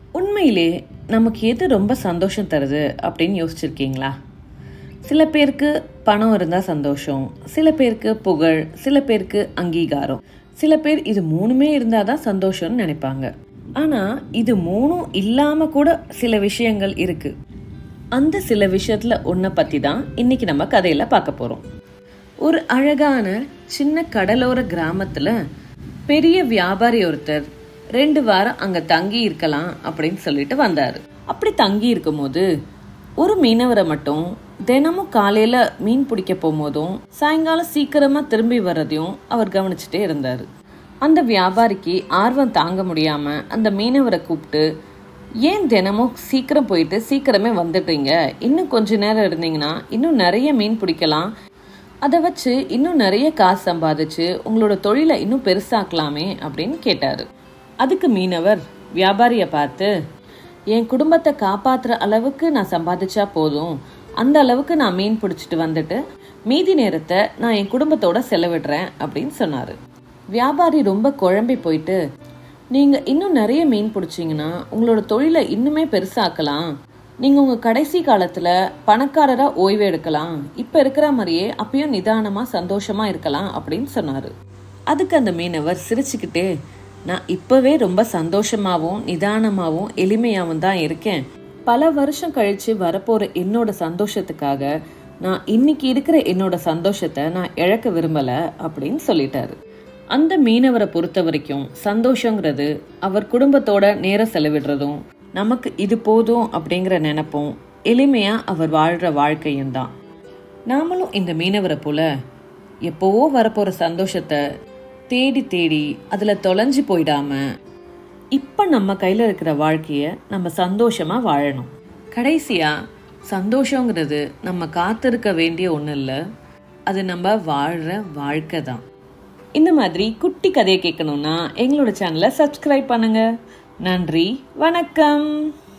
உண்மையிலே நமக்கு எது ரொம்ப சந்தோஷம் தருது அப்படின்னு யோசிச்சிருக்கீங்களா? சில பேருக்கு பணம் இருந்தால் சந்தோஷம், சில பேருக்கு புகழ், சில பேருக்கு அங்கீகாரம், சில பேர் இது மூணுமே இருந்தால் தான் சந்தோஷம்னு நினைப்பாங்க. ஆனால் இது மூணும் இல்லாமல் கூட சில விஷயங்கள் இருக்கு. அந்த சில விஷயத்துல ஒன்றை பற்றி தான் இன்னைக்கு நம்ம கதையில் பார்க்க போகிறோம். ஒரு அழகான சின்ன கடலோர கிராமத்தில் பெரிய வியாபாரி ஒருத்தர் 2 வாரம் அங்கே தங்கி இருக்கலாம் அப்படின்னு சொல்லிட்டு வந்தார். அப்படி தங்கி இருக்கும்போது ஒரு மீனவரை மட்டும் தினமும் காலையில் மீன் பிடிக்க போகும்போதும் சாயங்காலம் சீக்கிரமாக திரும்பி வர்றதையும் அவர் கவனிச்சுட்டே இருந்தார். அந்த வியாபாரிக்கு ஆர்வம் தாங்க முடியாமல் அந்த மீனவரை கூப்பிட்டு, ஏன் தினமும் சீக்கிரம் போயிட்டு சீக்கிரமே வந்துடுறீங்க, இன்னும் கொஞ்ச நேரம் இருந்தீங்கன்னா இன்னும் நிறைய மீன் பிடிக்கலாம், அதை வச்சு இன்னும் நிறைய காசு சம்பாதிச்சு உங்களோட தொழிலை இன்னும் பெருசாக்கலாமே அப்படின்னு கேட்டார். அதுக்கு மீனவர் வியாபாரியை பார்த்து, என் குடும்பத்தை காப்பாற்றுற அளவுக்கு நான் சம்பாதிச்சா போதும், அந்த அளவுக்கு நான் மீன் பிடிச்சிட்டு வந்துட்டு மீதி நேரத்தை நான் என் குடும்பத்தோட செலவிடுறேன் அப்படின்னு சொன்னார். வியாபாரி ரொம்ப குழம்பி போயிட்டு, நீங்கள் இன்னும் நிறைய மீன் பிடிச்சிங்கன்னா உங்களோட தொழிலை இன்னுமே பெருசாக்கலாம், நீங்கள் உங்கள் கடைசி காலத்தில் பணக்காரராக ஓய்வு எடுக்கலாம், இப்போ இருக்கிற மாதிரியே அப்பயும் நிதானமாக சந்தோஷமாக இருக்கலாம் அப்படின்னு சொன்னார். அதுக்கு அந்த மீனவர் சிரிச்சுக்கிட்டே, நான் இப்போவே ரொம்ப சந்தோஷமாகவும் நிதானமாகவும் எளிமையாகவும் தான் இருக்கேன், பல வருஷம் கழித்து வரப்போகிற என்னோட சந்தோஷத்துக்காக நான் இன்னைக்கு இருக்கிற என்னோட சந்தோஷத்தை நான் இழக்க விரும்பலை அப்படின்னு சொல்லிட்டாரு. அந்த மீனவரை பொறுத்த வரைக்கும் சந்தோஷங்கிறது அவர் குடும்பத்தோட நேரம் செலவிடுறதும், நமக்கு இது போதும் அப்படிங்கிற நினைப்பும், எளிமையா அவர் வாழ்ற வாழ்க்கையும் தான். நாமளும் இந்த மீனவரை போல எப்போவோ வரப்போற சந்தோஷத்தை தேடி தேடி அதுல தொலைஞ்சு போயிடாம இப்ப நம்ம கையில இருக்கிற வாழ்க்கைய நம்ம சந்தோஷமா வாழணும். கடைசியா சந்தோஷங்கிறது நம்ம காத்திருக்க வேண்டிய ஒண்ணு இல்ல, அது நம்ம வாழ்ற வாழ்க்கை தான். இந்த மாதிரி குட்டி கதையை கேட்கணும்னா எங்களோட சேனலை சப்ஸ்கிரைப் பண்ணுங்க. நன்றி, வணக்கம்.